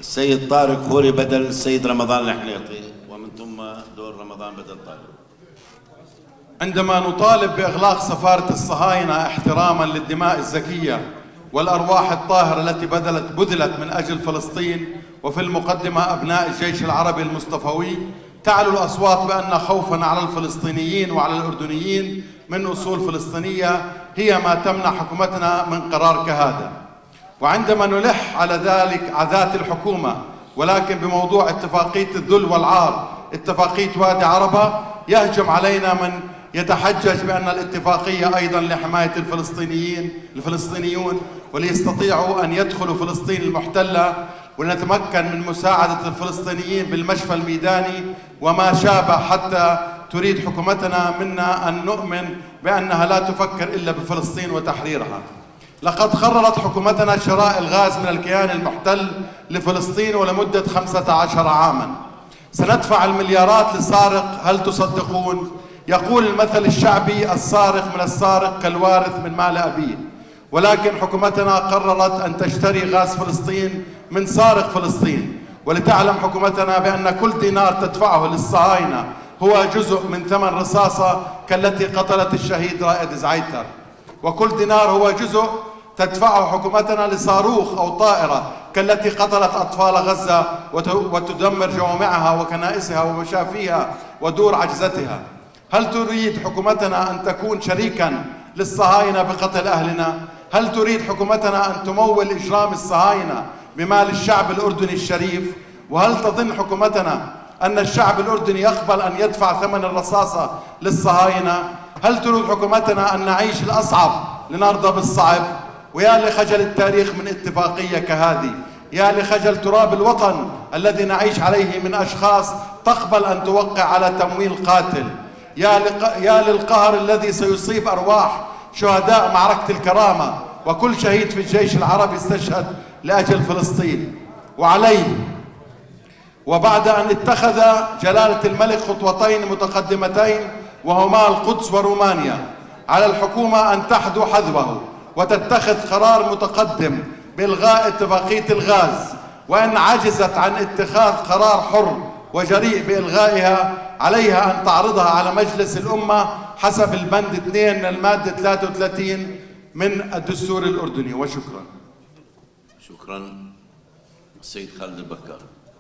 السيد طارق خوري بدل السيد رمضان الحنيطي، ومن ثم دور رمضان بدل طارق. عندما نطالب بإغلاق سفارة الصهاينة احتراما للدماء الزكية والأرواح الطاهرة التي بذلت من أجل فلسطين، وفي المقدمة أبناء الجيش العربي المصطفوي، تعلو الأصوات بأن خوفا على الفلسطينيين وعلى الأردنيين من أصول فلسطينية هي ما تمنع حكومتنا من قرار كهذا. وعندما نلح على ذات الحكومة، ولكن بموضوع اتفاقية الذل والعار، اتفاقية وادي عربة، يهجم علينا من يتحجج بأن الاتفاقية أيضا لحماية الفلسطينيون وليستطيعوا أن يدخلوا فلسطين المحتلة، ونتمكن من مساعدة الفلسطينيين بالمشفى الميداني وما شابه، حتى تريد حكومتنا منا أن نؤمن بأنها لا تفكر إلا بفلسطين وتحريرها. لقد قررت حكومتنا شراء الغاز من الكيان المحتل لفلسطين ولمدة 15 عاما. سندفع المليارات لسارق، هل تصدقون؟ يقول المثل الشعبي: السارق من السارق كالوارث من مال أبيه. ولكن حكومتنا قررت أن تشتري غاز فلسطين من سارق فلسطين. ولتعلم حكومتنا بأن كل دينار تدفعه للصهاينة هو جزء من ثمن رصاصة كالتي قتلت الشهيد رائد زعيتر، وكل دينار هو جزء تدفعه حكومتنا لصاروخ أو طائرة كالتي قتلت أطفال غزة وتدمر جوامعها وكنائسها ومشافيها ودور عجزتها. هل تريد حكومتنا أن تكون شريكا للصهاينة بقتل أهلنا؟ هل تريد حكومتنا أن تمول إجرام الصهاينة بمال الشعب الأردني الشريف؟ وهل تظن حكومتنا أن الشعب الأردني يقبل أن يدفع ثمن الرصاصة للصهاينة؟ هل تريد حكومتنا أن نعيش الأصعب لنرضى بالصعب؟ ويا لخجل التاريخ من اتفاقية كهذه، يا لخجل تراب الوطن الذي نعيش عليه من أشخاص تقبل أن توقع على تمويل قاتل، يا للقهر الذي سيصيب أرواح شهداء معركة الكرامة وكل شهيد في الجيش العربي استشهد لأجل فلسطين. وعليه، وبعد أن اتخذ جلالة الملك خطوتين متقدمتين وهما القدس ورومانيا، على الحكومة أن تحذو حذوه وتتخذ قرار متقدم بإلغاء اتفاقية الغاز. وإن عجزت عن اتخاذ قرار حر وجريء بإلغائها، عليها أن تعرضها على مجلس الأمة حسب البند 2 من المادة 33 من الدستور الأردني. وشكرا. شكرا. السيد خالد البكار.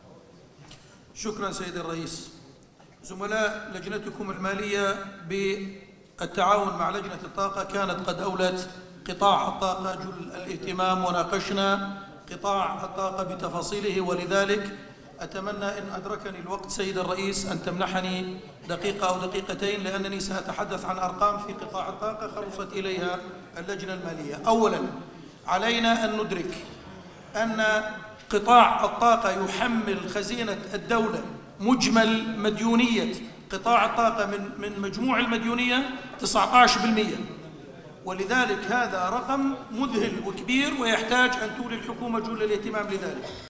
شكرا سيد الرئيس. زملاء لجنتكم المالية بالتعاون مع لجنة الطاقة كانت قد أولت قطاع الطاقة جل الاهتمام، وناقشنا قطاع الطاقة بتفاصيله، ولذلك أتمنى إن أدركني الوقت سيد الرئيس أن تمنحني دقيقة أو دقيقتين، لأنني سأتحدث عن أرقام في قطاع الطاقة خلصت إليها اللجنة المالية. أولا، علينا أن ندرك أن قطاع الطاقة يحمل خزينة الدولة مجمل مديونية قطاع الطاقة من مجموع المديونية 19%، ولذلك هذا رقم مذهل وكبير ويحتاج أن تولي الحكومة جل الاهتمام لذلك.